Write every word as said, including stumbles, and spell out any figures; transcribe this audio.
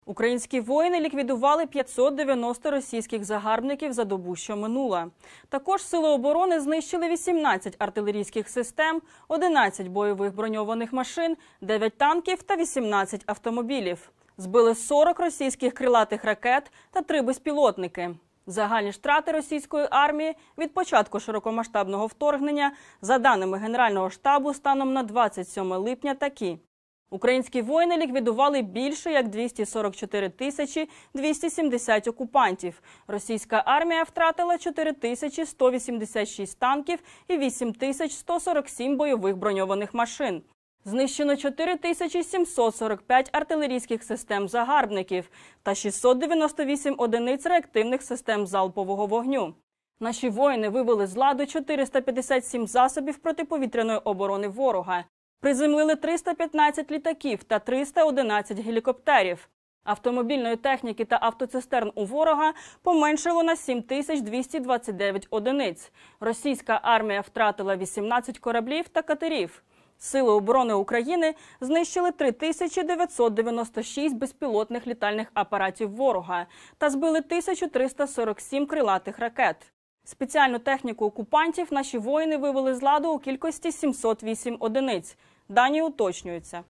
Українські воїни ліквідували п'ятсот дев'яносто російських загарбників за добу, що минула. Також Сили оборони знищили вісімнадцять артилерійських систем, одинадцять бойових броньованих машин, дев'ять танків та вісімнадцять автомобілів. Збили сорок російських крилатих ракет та три безпілотники. Загальні ж втрати російської армії від початку широкомасштабного вторгнення, за даними Генерального штабу, станом на двадцять сьоме липня такі. Українські воїни ліквідували більше як двісті сорок чотири тисячі двісті сімдесят окупантів. Російська армія втратила чотири тисячі сто вісімдесят шість танків і вісім тисяч сто сорок сім бойових броньованих машин. Знищено чотири тисячі сімсот сорок п'ять артилерійських систем загарбників та шістсот дев'яносто вісім одиниць реактивних систем залпового вогню. Наші воїни вивели з ладу чотириста п'ятдесят сім засобів протиповітряної оборони ворога. Приземлили триста п'ятнадцять літаків та триста одинадцять гелікоптерів. Автомобільної техніки та автоцистерн у ворога поменшало на сім тисяч двісті двадцять дев'ять одиниць. Російська армія втратила вісімнадцять кораблів та катерів. Сили оборони України знищили три тисячі дев'ятсот дев'яносто шість безпілотних літальних апаратів ворога та збили тисячу триста сорок сім крилатих ракет. Спеціальну техніку окупантів наші воїни вивели з ладу у кількості сімсот вісім одиниць. Дані уточнюються.